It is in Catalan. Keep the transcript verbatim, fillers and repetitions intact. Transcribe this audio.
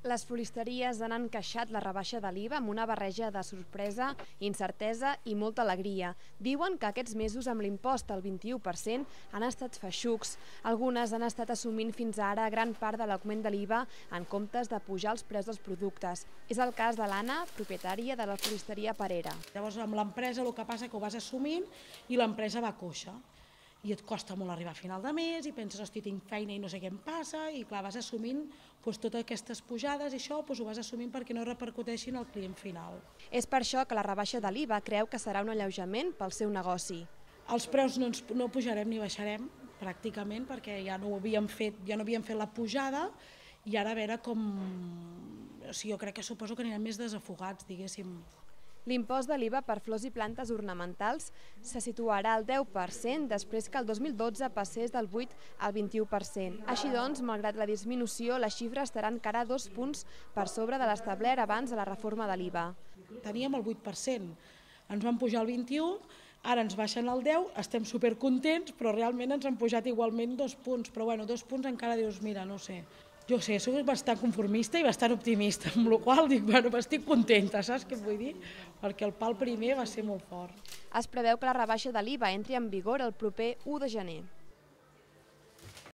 Les floristeries han encaixat la rebaixa de l'I V A amb una barreja de sorpresa, incertesa i molta alegria. Diuen que aquests mesos amb l'impost al vint-i-u per cent han estat feixucs. Algunes han estat assumint fins ara gran part de l'augment de l'I V A en comptes de pujar els preus dels productes. És el cas de l'Anna, propietària de la floristeria Perera. Llavors amb l'empresa el que passa que ho vas assumint i l'empresa va coixa. I et costa molt arribar a final de mes i penses, hosti, tinc feina i no sé què em passa, i clar, vas assumint doncs, totes aquestes pujades i això doncs, ho vas assumint perquè no repercuteixin al client final. És per això que la rebaixa de l'I V A creu que serà un alleujament pel seu negoci. Els preus no, ens, no pujarem ni baixarem, pràcticament, perquè ja no ho havíem fet, ja no havíem fet la pujada i ara a veure com... O sigui, jo crec que suposo que anirem més desafogats, diguéssim. L'impost de l'I V A per flors i plantes ornamentals se situarà al deu per cent després que el dos mil dotze passés del vuit al vint-i-u per cent. Així doncs, malgrat la disminució, la xifra estarà encara dos punts per sobre de l'establert abans de la reforma de l'I V A. Teníem el vuit per cent, ens van pujar el vint-i-u, ara ens baixen el deu, estem supercontents, però realment ens han pujat igualment dos punts, però bueno, dos punts encara dius, mira, no sé. Jo sé, soc bastant conformista i bastant optimista, amb la qual cosa dic, bueno, estic contenta, saps què vull dir? Perquè el pal primer va ser molt fort. Es preveu que la rebaixa de l'I V A entri en vigor el proper u de gener.